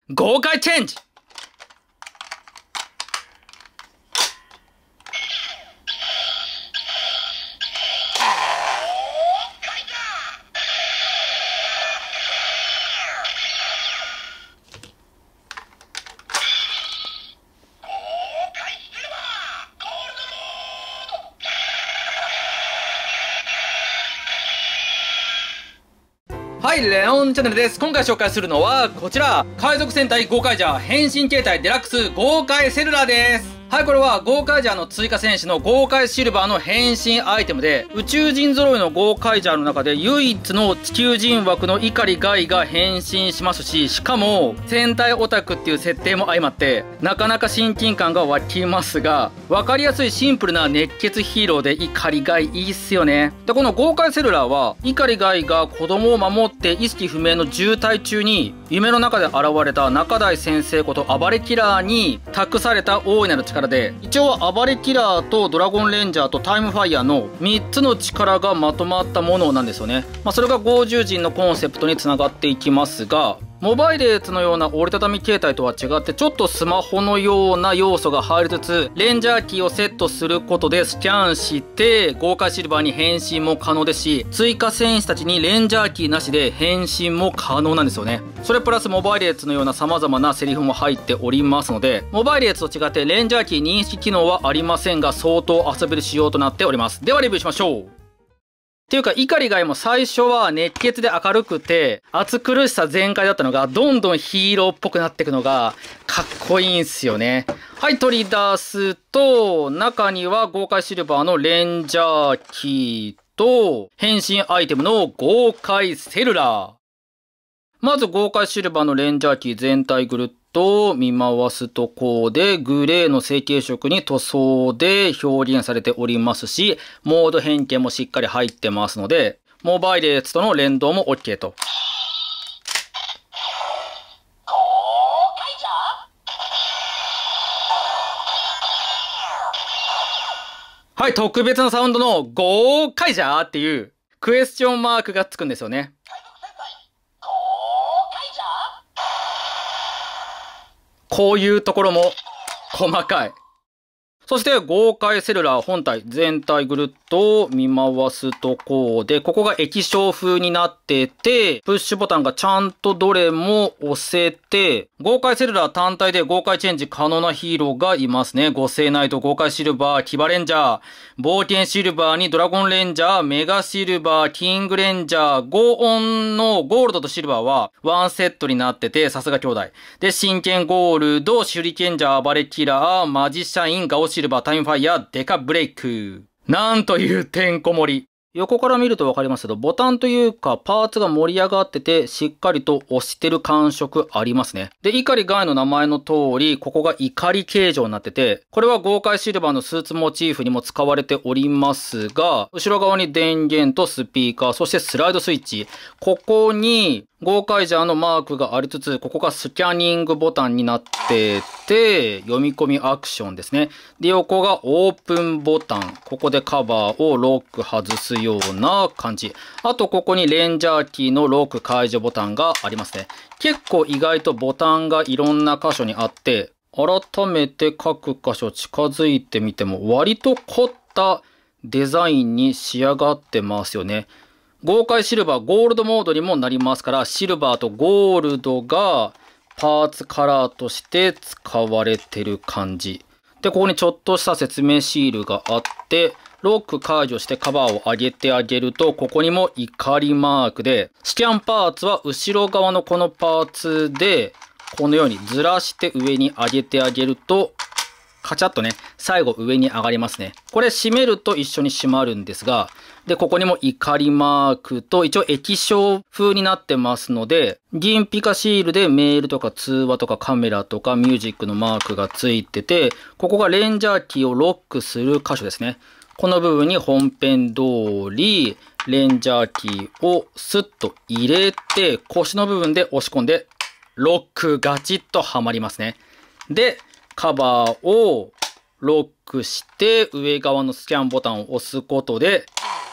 豪快チェンジ。はい、レオンチャンネルです。今回紹介するのはこちら、海賊戦隊ゴーカイジャー変身形態デラックス豪快セルラーです。はい、これはゴーカイジャーの追加戦士の豪快シルバーの変身アイテムで、宇宙人揃いのゴーカイジャーの中で唯一の地球人枠の碇ガイが変身しますし、しかも戦隊オタクっていう設定も相まってなかなか親近感が湧きますが、分かりやすいシンプルな熱血ヒーローで碇ガイいいっすよね。で、この豪快セルラーは碇ガイが子供を守って意識不明の渋滞中に夢の中で現れた中台先生こと暴れキラーに託された大いなる力で、一応暴れキラーとドラゴンレンジャーとタイムファイヤーの3つの力がまとまったものなんですよね。それが豪獣人のコンセプトにつながっていきますが、モバイレーツのような折りたたみ形態とは違ってちょっとスマホのような要素が入りつつ、レンジャーキーをセットすることでスキャンして豪華シルバーに変身も可能ですし、追加戦士たちにレンジャーキーなしで変身も可能なんですよね。それプラスモバイレーツのような様々なセリフも入っておりますので、モバイレーツと違ってレンジャーキー認識機能はありませんが、相当遊べる仕様となっております。ではレビューしましょう。っていうか、碇ガイも最初は熱血で明るくて、暑苦しさ全開だったのが、どんどんヒーローっぽくなっていくのが、かっこいいんすよね。はい、取り出すと、中には豪快シルバーのレンジャーキーと、変身アイテムの豪快セルラー。まず豪快シルバーのレンジャーキー全体ぐるっと見回すとこうで、グレーの成型色に塗装で表現されておりますし、モード変形もしっかり入ってますので、モバイレーツとの連動も OK と。はい、特別なサウンドのゴーカイジャーっていうクエスチョンマークがつくんですよね。こういうところも細かい。そして豪快セルラー本体全体ぐるっと見回すとこうで、ここが液晶風になってて、プッシュボタンがちゃんとどれも押せて、豪快セルラー単体で豪快チェンジ可能なヒーローがいますね。五星ナイト、豪快シルバー、騎馬レンジャー、冒険シルバーにドラゴンレンジャー、メガシルバー、キングレンジャー、ゴーオンのゴールドとシルバーはワンセットになってて、さすが兄弟。で、真剣ゴールド、手裏剣ジャー、暴れキラー、マジシャイン、ガオシルバー、タイムファイヤー、デカブレイク。なんというてんこ盛り。横から見るとわかりますけど、ボタンというかパーツが盛り上がってて、しっかりと押してる感触ありますね。で、碇ガイの名前の通り、ここが怒り形状になってて、これは豪快シルバーのスーツモチーフにも使われておりますが、後ろ側に電源とスピーカー、そしてスライドスイッチ。ここに、ゴーカイジャーのマークがありつつ、ここがスキャニングボタンになってて、読み込みアクションですね。で、横がオープンボタン。ここでカバーをロック外すような感じ。あと、ここにレンジャーキーのロック解除ボタンがありますね。結構意外とボタンがいろんな箇所にあって、改めて各箇所近づいてみても割と凝ったデザインに仕上がってますよね。豪快シルバー、ゴールドモードにもなりますから、シルバーとゴールドがパーツカラーとして使われてる感じ。で、ここにちょっとした説明シールがあって、ロック解除してカバーを上げてあげると、ここにも怒りマークで、スキャンパーツは後ろ側のこのパーツで、このようにずらして上に上げてあげると、カチャッとね、最後上に上がりますね。これ閉めると一緒に閉まるんですが、で、ここにも怒りマークと一応液晶風になってますので、銀ピカシールでメールとか通話とかカメラとかミュージックのマークがついてて、ここがレンジャーキーをロックする箇所ですね。この部分に本編通り、レンジャーキーをスッと入れて、腰の部分で押し込んで、ロックガチッとはまりますね。で、カバーをロックして上側のスキャンボタンを押すことで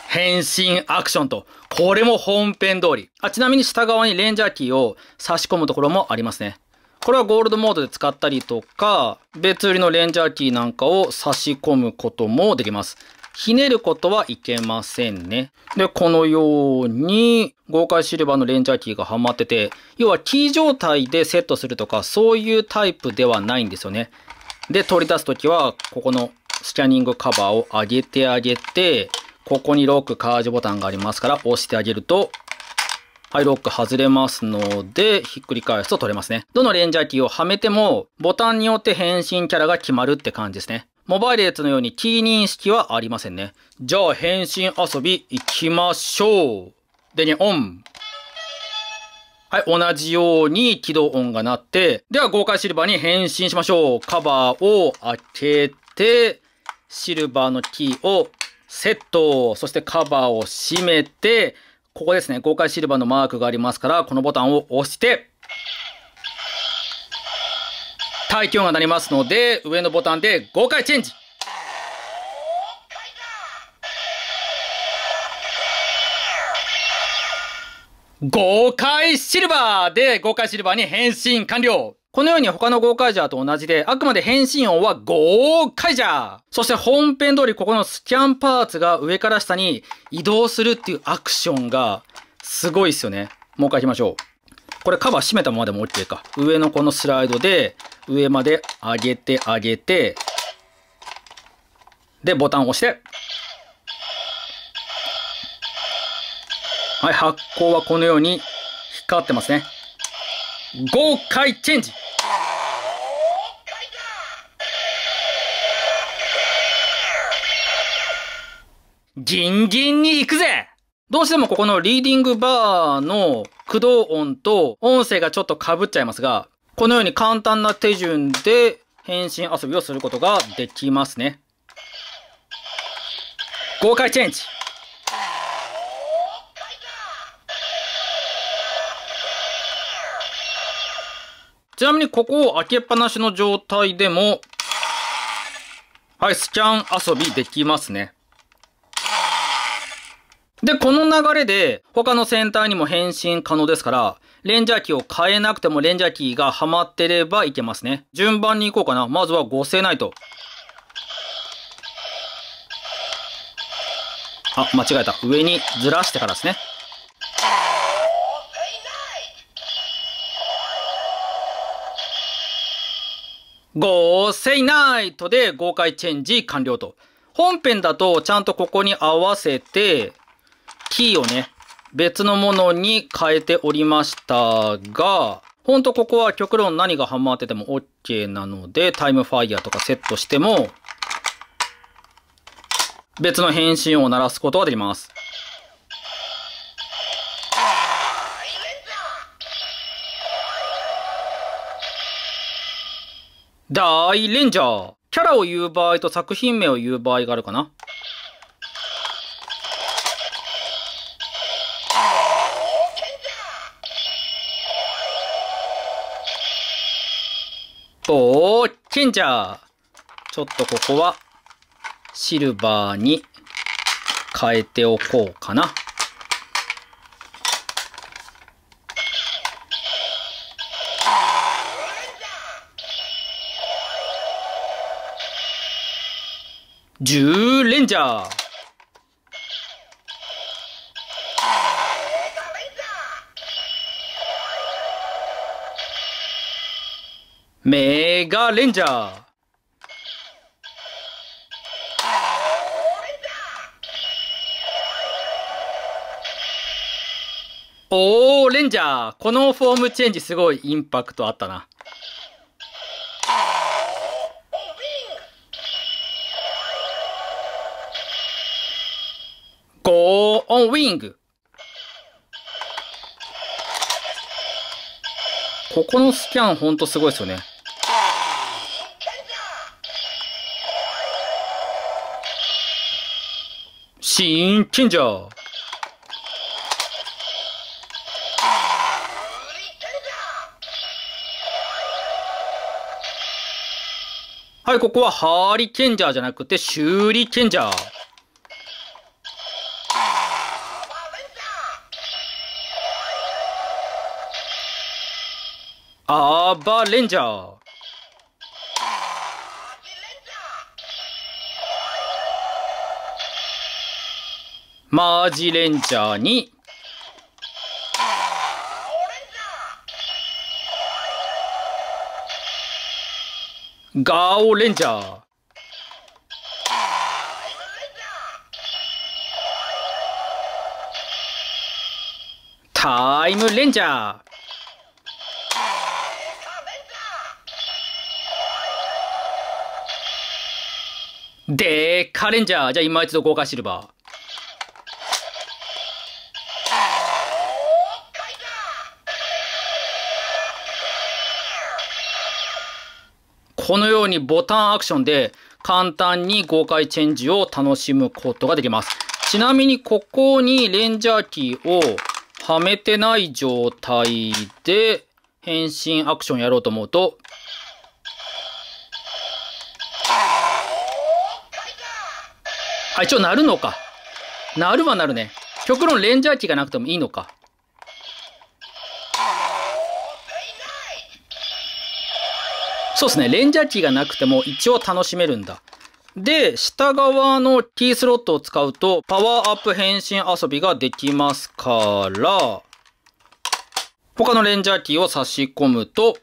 変身アクションと。これも本編通り。ちなみに下側にレンジャーキーを差し込むところもありますね。これはゴールドモードで使ったりとか、別売りのレンジャーキーなんかを差し込むこともできます。ひねることはいけませんね。で、このように豪快シルバーのレンジャーキーがはまってて、要はキー状態でセットするとか、そういうタイプではないんですよね。で、取り出すときは、ここのスキャニングカバーを上げてあげて、ここにロック解除ボタンがありますから、押してあげると、はい、ロック外れますので、ひっくり返すと取れますね。どのレンジャーキーをはめても、ボタンによって変身キャラが決まるって感じですね。モバイルやつのようにキー認識はありませんね。じゃあ、変身遊び行きましょう。でね、オン。はい、同じように起動音が鳴って、では豪快シルバーに変身しましょう。カバーを開けて、シルバーのキーをセット。そしてカバーを閉めて、ここですね、豪快シルバーのマークがありますから、このボタンを押して、待機音が鳴りますので、上のボタンで豪快チェンジ。豪快シルバーで豪快シルバーに変身完了。このように他の豪快ジャーと同じで、あくまで変身音は豪快ジャー。そして本編通りここのスキャンパーツが上から下に移動するっていうアクションがすごいですよね。もう一回行きましょう。これカバー閉めたままでも OK か。上のこのスライドで上まで上げて上げて、でボタンを押して、はい、発光はこのように光ってますね。豪快チェンジ。ギンギンに行くぜ。どうしてもここのリーディングバーの駆動音と音声がちょっと被っちゃいますが、このように簡単な手順で変身遊びをすることができますね。豪快チェンジ。ちなみにここを開けっぱなしの状態でも、はい、スキャン遊びできますね。で、この流れで他の戦隊にも変身可能ですから、レンジャーキーを変えなくてもレンジャーキーがはまってればいけますね。順番に行こうかな。まずは合成ナイト。間違えた。上にずらしてからですね。合成ナイトで豪快チェンジ完了と。本編だとちゃんとここに合わせて、キーをね、別のものに変えておりましたが、ほんとここは極論何がハマってても OK なので、タイムファイヤーとかセットしても、別の変身音を鳴らすことができます。大レンジャー。キャラを言う場合と作品名を言う場合があるかな。ケンジャー。ちょっとここはシルバーに変えておこうかな。10レンジャー。メガレンジャー。オーレンジャー。このフォームチェンジすごいインパクトあったな。ゴーオンウィング。ここのスキャンほんとすごいですよね。シーンチェンジャー。はい、ここはハーリケンジャーじゃなくてシューリケンジャー。 ラバレンジャー。マージレンジャーに、ガオレンジャー。タイムレンジャー。デカレンジャー。じゃあ今一度豪華シルバー。このようにボタンアクションで簡単に豪快チェンジを楽しむことができます。ちなみにここにレンジャーキーをはめてない状態で変身アクションやろうと思うと、あ、一応鳴るのか。鳴るは鳴るね。極論レンジャーキーがなくてもいいのか。そうですね。レンジャーキーがなくても一応楽しめるんだ。で、下側のキースロットを使うとパワーアップ変身遊びができますから、他のレンジャーキーを差し込むと、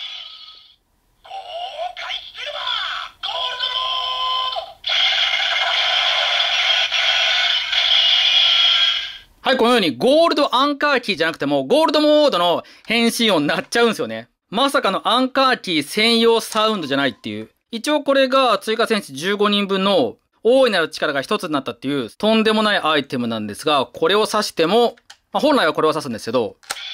はい、このようにゴールドアンカーキーじゃなくてもゴールドモードの変身音になっちゃうんですよね。まさかのアンカーキー専用サウンドじゃないっていう。一応これが追加戦士15人分の大いなる力が一つになったっていうとんでもないアイテムなんですが、これを指しても、本来はこれを指すんですけど、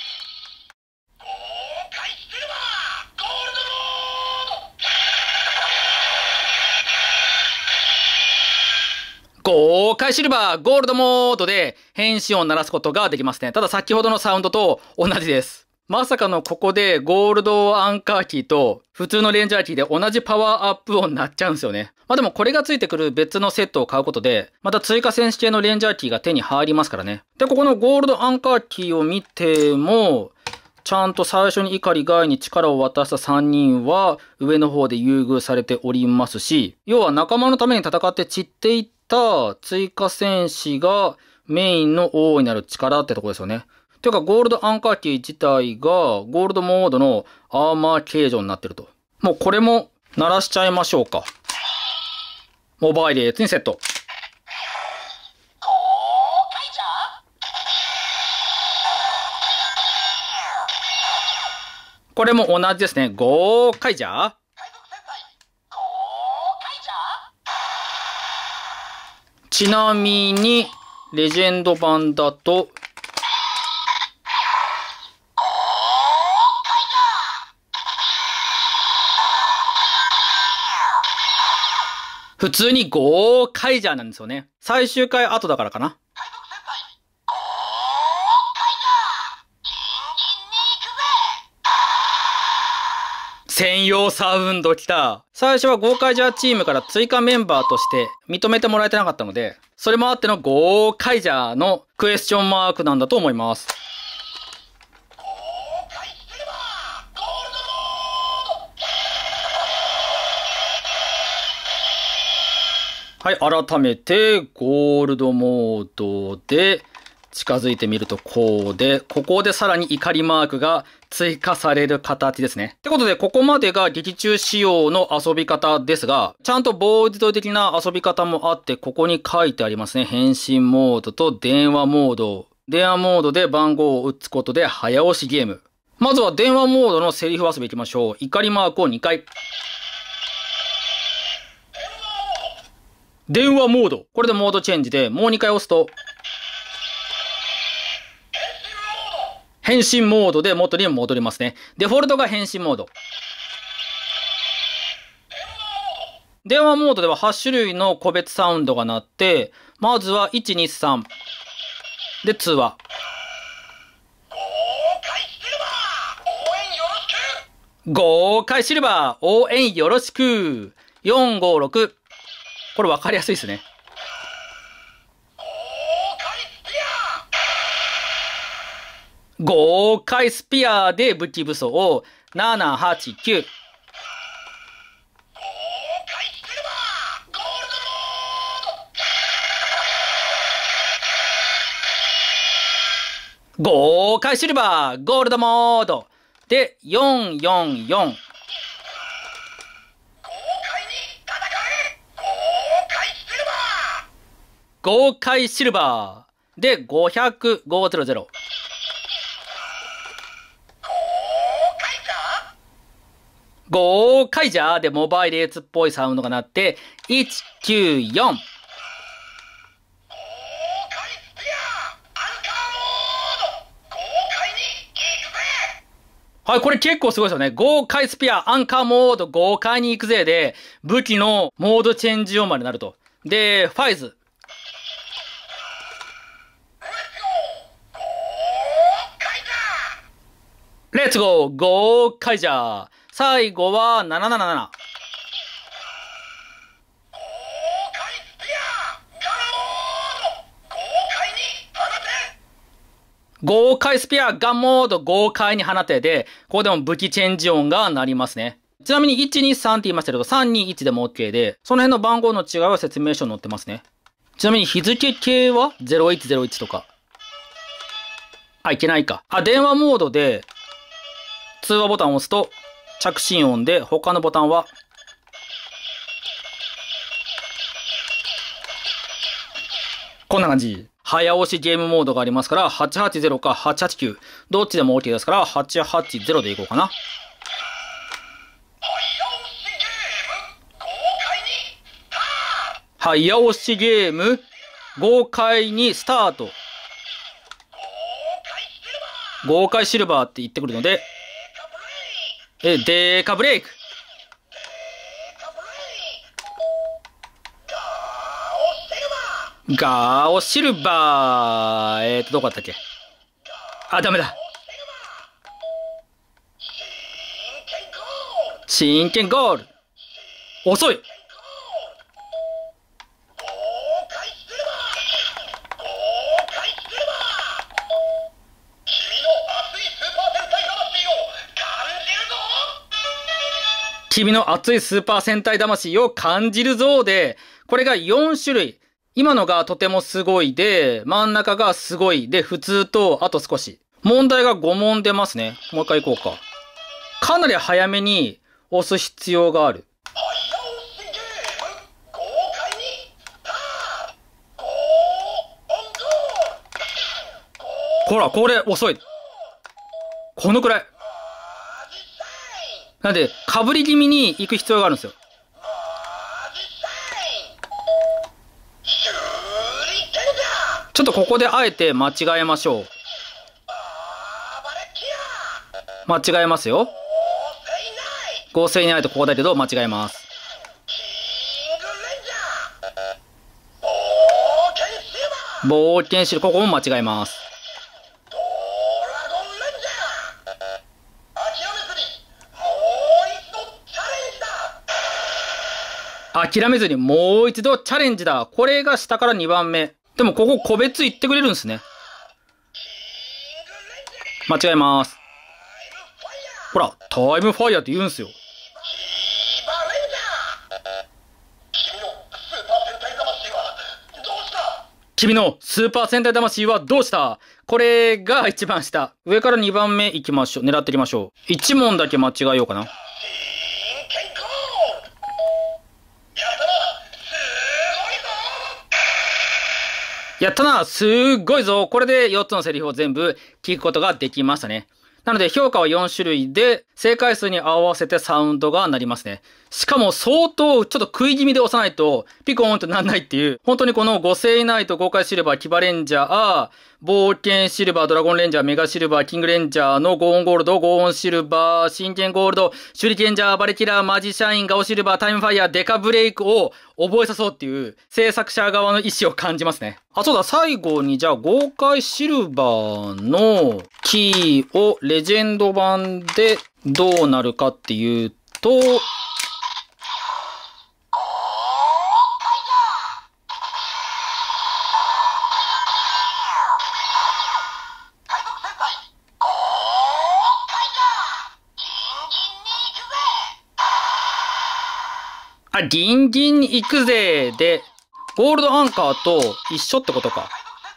豪快シルバーゴールドモードで変身音を鳴らすことができますね。ただ先ほどのサウンドと同じです。まさかのここでゴールドアンカーキーと普通のレンジャーキーで同じパワーアップ音になっちゃうんですよね。でもこれがついてくる別のセットを買うことで、また追加戦士系のレンジャーキーが手に入りますからね。で、ここのゴールドアンカーキーを見ても、ちゃんと最初に碇ガイに力を渡した3人は上の方で優遇されておりますし、要は仲間のために戦って散っていった追加戦士がメインの大いなる力ってとこですよね。ていうか、ゴールドアンカーキー自体がゴールドモードのアーマー形状になってると。もうこれも鳴らしちゃいましょうか。モバイル8にセット。これも同じですね。ゴーカイジャー。ちなみに、レジェンド版だと、普通にゴーカイジャーなんですよね。最終回後だからかな。専用サウンド来た。最初はゴーカイジャーチームから追加メンバーとして認めてもらえてなかったので、それもあってのゴーカイジャーのクエスチョンマークなんだと思います。はい、改めてゴールドモードで近づいてみるとこうで、ここでさらに怒りマークが追加される形ですね。ってことで、ここまでが劇中仕様の遊び方ですが、ちゃんとボード的な遊び方もあって、ここに書いてありますね。変身モードと電話モード。電話モードで番号を打つことで早押しゲーム。まずは電話モードのセリフ遊びいきましょう。怒りマークを2回。電話モード。これでモードチェンジで、もう2回押すと、変身モードで元に戻りますね。デフォルトが変身モード。電話モードでは8種類の個別サウンドが鳴って、まずは1、2、3。で、通話。豪快シルバー応援よろしく !4、5、6。これ分かりやすいですね。豪快スピアで武器武装を 7、8、9。豪快シルバー、ゴールドモード。で、444。豪快シルバー。で、500、500。豪快じゃーでモバイルエーツっぽいサウンドが鳴って、194。はい、これ結構すごいですよね。豪快スピア、アンカーモード、豪快に行くぜで、武器のモードチェンジ音までなると。で、ファイズ。レッツゴー豪快じゃー最後は777。豪快スピア、ガンモード、豪快に放てで、ここでも武器チェンジ音が鳴りますね。ちなみに123って言いましたけど、321でも OK で、その辺の番号の違いは説明書に載ってますね。ちなみに日付系は0101とか。あ、いけないか。あ、電話モードで、通話ボタンを押すと、着信音で、他のボタンは、こんな感じ。早押しゲームモードがありますから、880か889。どっちでも OK ですから、880でいこうかな。早押しゲーム、豪快にスタート。豪快シルバーって言ってくるので、デーカブレイク。ガーオシルバー。どこだったっけ？あ、ダメだ。真剣ゴール。遅い。君の熱いスーパー戦隊魂を感じるぞで、これが4種類。今のがとてもすごいで、真ん中がすごいで、普通と、あと少し。問題が5問出ますね。もう一回行こうか。かなり早めに押す必要がある。ほら、これ遅い。このくらい。なんで、かぶり気味に行く必要があるんですよ。ちょっとここであえて間違えましょう。間違えますよ。合成いないとここだけど間違えます。冒険シル、ここも間違えます。諦めずにもう一度チャレンジだ。これが下から2番目。でもここ個別言ってくれるんですね。間違えます。ほら、タイムファイヤーって言うんすよ。君のスーパー戦隊魂はどうした？これが一番下。上から2番目行きましょう。狙っていきましょう。1問だけ間違えようかな。やったな、すっごいぞ。これで4つのセリフを全部聞くことができましたね。なので評価は4種類で、正解数に合わせてサウンドが鳴りますね。しかも相当ちょっと食い気味で押さないとピコーンとなんないっていう、本当にこの五星ナイト、豪快シルバー、キバレンジャー、冒険シルバー、ドラゴンレンジャー、メガシルバー、キングレンジャーのゴーンゴールド、ゴーンシルバー、真剣ゴールド、手裏剣ジャー、バレキラー、マジシャイン、ガオシルバー、タイムファイヤー、デカブレイクを覚えさそうっていう制作者側の意思を感じますね。あ、そうだ、最後にじゃあ豪快シルバーのキーをレジェンド版でどうなるかっていうと、 あ、ギンギン行くぜで、ゴールドアンカーと一緒ってことか。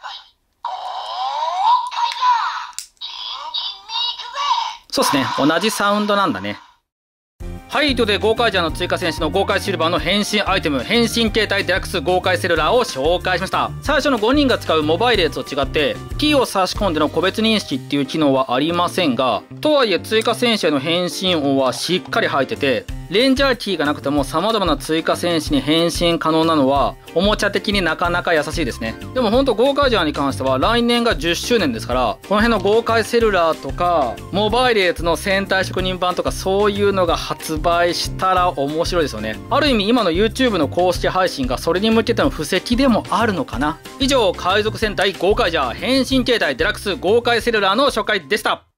そうですね。同じサウンドなんだね。はい、ということで、豪快ジャーの追加戦士の豪快シルバーの変身アイテム、変身形態デラックス豪快セルラーを紹介しました。最初の5人が使うモバイルやつと違って、T を差し込んでの個別認識っていう機能はありませんが、とはいえ追加戦士への変身音はしっかり入ってて、レンジャーキーがなくても様々な追加戦士に変身可能なのは、おもちゃ的になかなか優しいですね。でもほんと豪快ジャーに関しては来年が10周年ですから、この辺の豪快セルラーとか、モバイルやつの戦隊職人版とかそういうのが発売したら面白いですよね。ある意味今の YouTube の公式配信がそれに向けての布石でもあるのかな。以上、海賊戦隊豪快ジャー変身形態デラックス豪快セルラーの紹介でした。